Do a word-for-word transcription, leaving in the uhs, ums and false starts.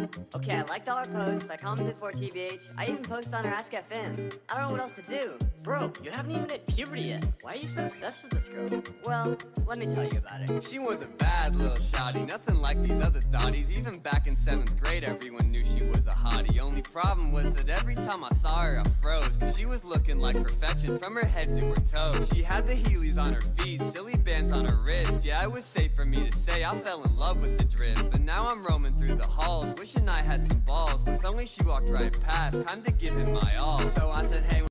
Okay, I liked all her posts, I commented for T B H, I even posted on her Ask F M. I don't know what else to do. Bro, you haven't even hit puberty yet. Why are you so obsessed with this girl? Well, let me tell you about it. She was a bad little shawty, nothing like these other thotties. Even back in seventh grade, everyone knew she was a hottie. Only problem was that every time I saw her, I froze, cause she was looking like perfection from her head to her toes. She had the Heelys on her feet, silly bands on her wrist. Yeah, it was safe for me to say I fell in love with the drip. But now I'm roaming through the halls, wishing I had some balls. When suddenly she walked right past, time to give it my all. So I said, hey,